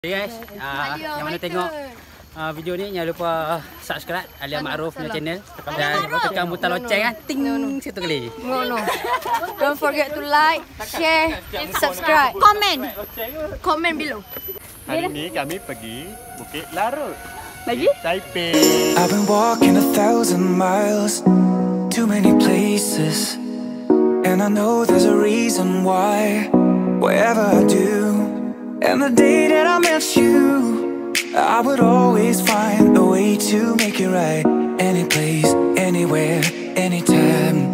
Okay guys, yang mana tengok video ni jangan lupa subscribe Alia Ma'ruf punya channel dan tekan butang loceng kan, ting satu kali. No. Don't forget to like, share, subscribe, comment below. Hari ni kami pergi Bukit Larut. Lagi? Taipei. I've been walking 1,000 miles, too many places, and I know there's a reason why. Whatever I do, and the day that I met you, I would always find a way to make it right. Any place, anywhere, anytime.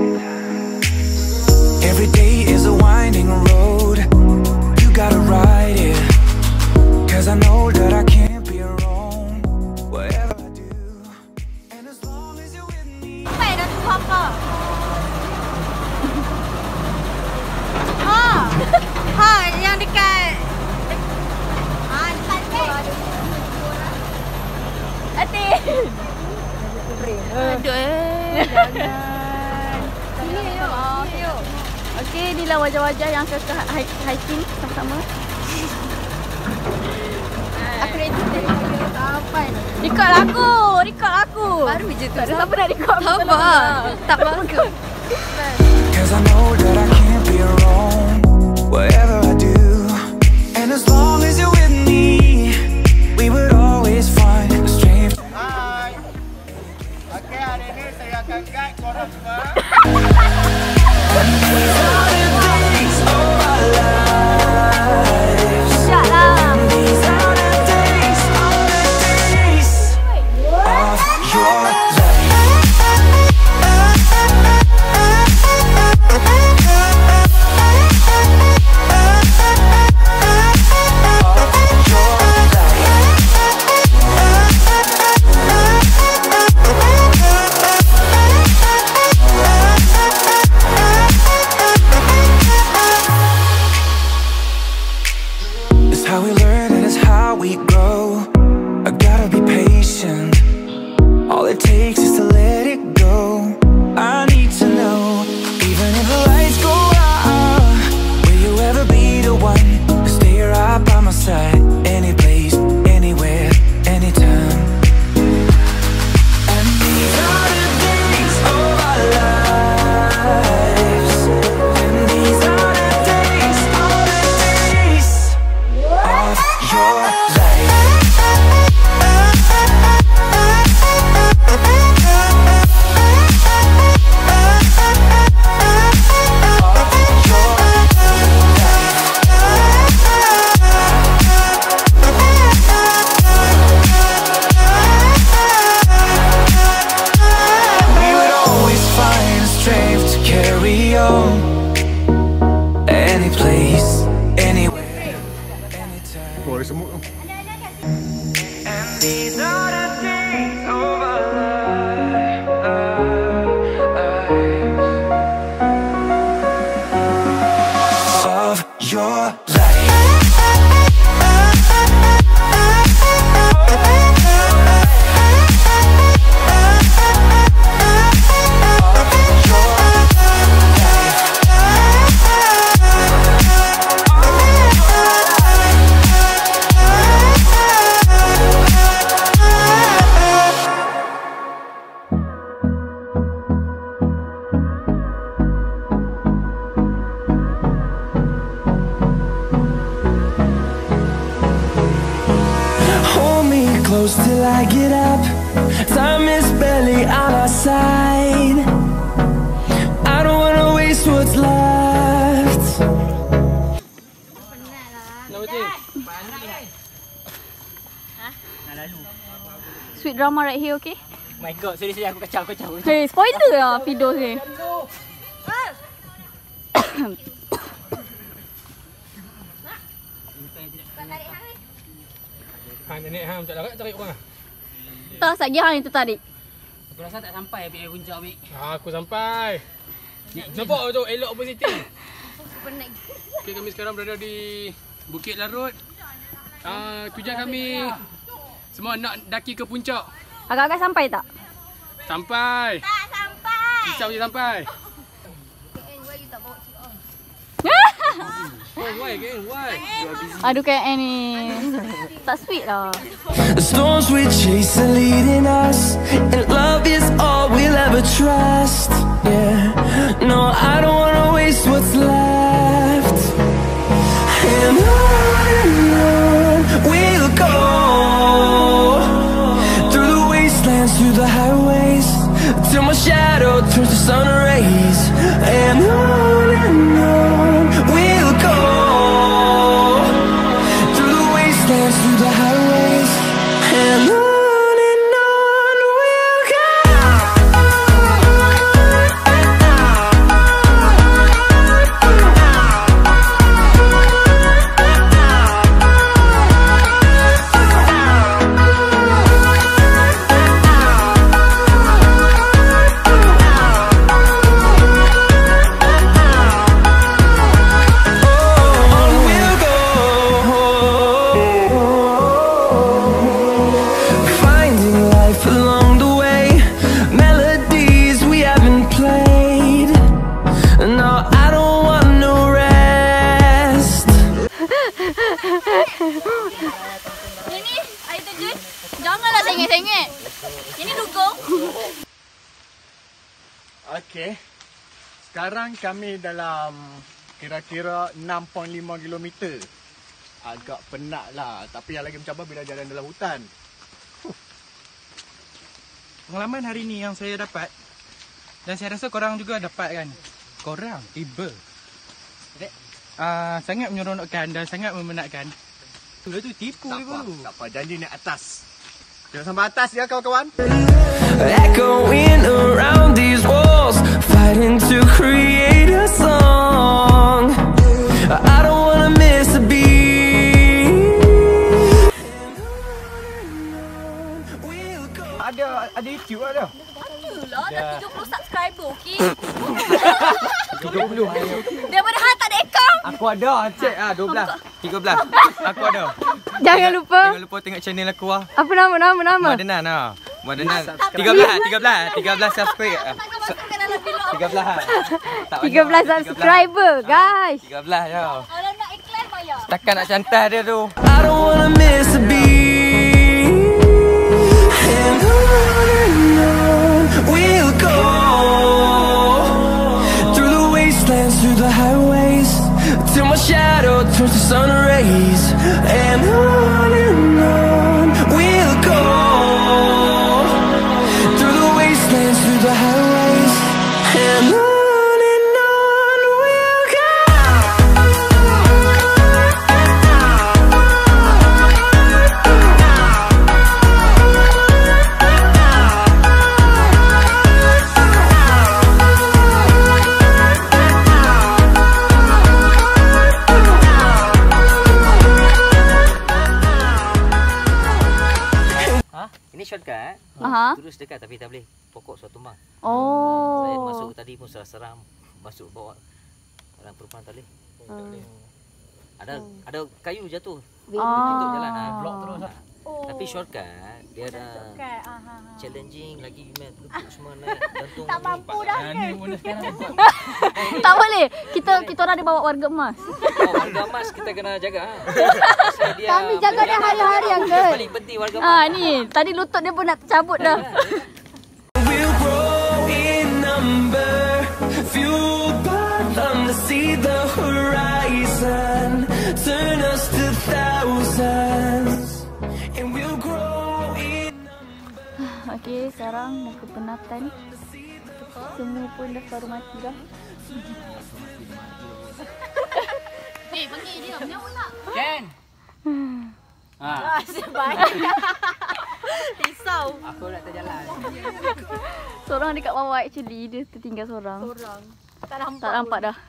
Every day is a winding road, you gotta ride it, 'cause I know that I can't be wrong. Whatever I do, and as long as you're with me. Sampai dah tu apa? Ha, yang dekat dekat ni. Hati. Aduh jangan. Sini yuk. Okey, inilah wajah-wajah yang suka hiking sama-sama. Aku ready dari kapan? Record aku. Baru je tu. Tak ada siapa nak record. Tak bagus. 'Cause I know that I can't be wrong. Whatever I do, and as long as you're with me, we would always find the strength. Hai. Okey, hari ni saya akan guide korang semua. These are the days of our lives. These are the days of your life. How we learn and it's how we grow. I gotta be patient. All it takes is to let it go. I need to know, even if the lights go out, will you ever be the one to stay right by my side? Any place, anywhere, anytime. And these are the days of our lives. And these are the days of your life. We would always find strength to carry on. Any place, anywhere, anytime. Oh, ada semut tu. And these are the days of our lives. Of your life. Close till I get up. Time is barely on our side. I don't wanna waste what's left. Sweet drama right here, okay? My god, sorry aku kacau. Hey, spoiler lah video ni. Ha, nenek ham tak dapat tarik orang ah. Tak lagi hang itu tarik. Aku rasa tak sampai pergi puncak ambil. Aku sampai. Nampak tu elok positif. Okay, kami sekarang berada di Bukit Larut. Tujuan kami semua nak daki ke puncak. Agak-agak sampai tak? Sampai. Tak sampai. Pisau je sampai. Why you tak bawa cik on? Why again? Why? Aduh kayak ni. Tak sweet lah. The storms we chase are leading us, and love is all we'll ever trust. Yeah, no, I don't wanna waste what's left. And on we'll go, through the wastelands, through the highways, till my shadow turns to sun rays. And on we'll go, through the wastelands, through the highways, and on we'll go. Ini air terjun. Janganlah sengit-sengit. Ini dugong. Okey. Sekarang kami dalam kira-kira 6.5 km. Agak penat lah. Tapi yang lagi mencabar bila jalan dalam hutan. Pengalaman hari ni yang saya dapat, dan saya rasa korang juga dapat kan. Korang tiba sangat menyeronokkan dan sangat memenatkan. Sudah tu tipu Tak dia apa, baru. tak apa. Janji naik atas. Kita sampai atas ya kawan-kawan. Echoing around these walls, fighting to create a song. I don't wanna miss a beat. Ada YouTube ada. Itulah dah 70 subscriber, okey? 70. Daripada hal tak ada akaun. Aku ada, cek 12. 13. Aku ada. Jangan lupa. Jangan lupa tengok channel aku ah. Apa nama? Madanan ah. Madanan 13 subscribe. 13. 13 subscriber, guys. 13 ya. Kalau nak iklan bayar. Takkan nak cantas dia tu. I don't wanna miss a beat. And on we'll go, through the wastelands, through the highways, till my shadow turns to sun rays. And on we'll go, through the wastelands, through the highways, and on we'll go. Ini shortcut. Aha. Terus dekat tapi tak boleh. Pokok suatu tumbang. Oh. Saya masuk tadi pun seram. Masuk bawah. Orang perempuan tak boleh. Ada kayu jatuh. Tutup jalan blok terus lah. Tapi shortcut dia ada challenging lagi semua naik gantung. Tak mampu dah. Ni pun sekarang buat. Tak boleh. Kita orang ada bawa warga emas. Warga emas kita kena jaga. Kami jaga dia hari-hari, Uncle. Paling penting warga emas. Ni, tadi lutut dia pun nak tercabut dah. We'll grow in number, fueled by them to see the horizon, turn us to thousands, and we'll grow in number. Okey, sekarang dah kepenatan. Semua pun dah baru mati dah. Pergi dia menyaut tak? Ken. Sebaik. Risau. Aku nak terjalan. Seorang dekat bawah actually, dia tertinggal seorang. Tak nampak dah.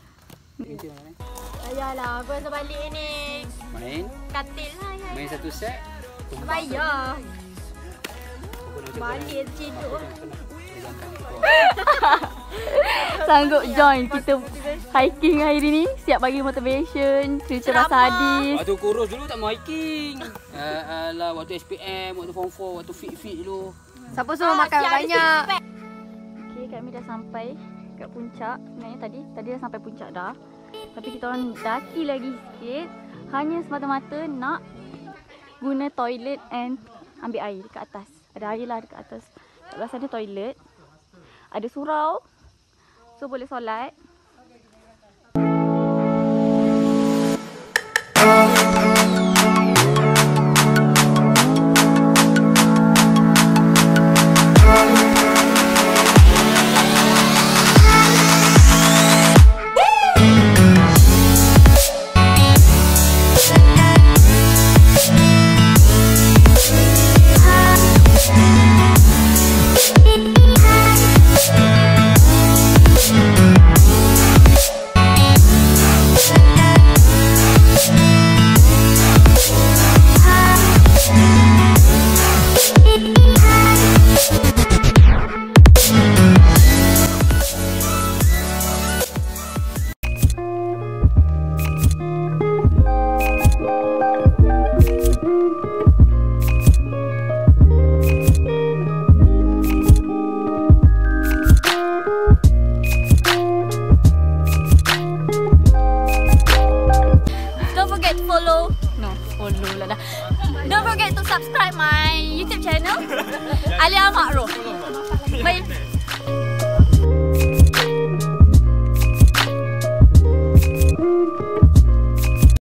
Ayalah, aku rasa balik ni. Main. Katil lah. Main satu set. Bayar. Balik cedok. Sanggup join kita hiking hari ni. Siap bagi motivation, cerita rasa hadis. Waktu kurus dulu tak mau hiking. Alah, waktu SPM, waktu form 4, waktu fit dulu. Siapa suruh makan banyak? Okey, kami dah sampai kat puncak. Sebenarnya tadi dah sampai puncak dah. Tapi kita orang daki lagi sikit. Hanya semata-mata nak guna toilet and ambil air dekat atas. Ada air lah dekat atas. Kat belah sana toilet. Ada surau. So boleh solat. Don't forget to subscribe my YouTube channel Alia Ma'ruf. Bye.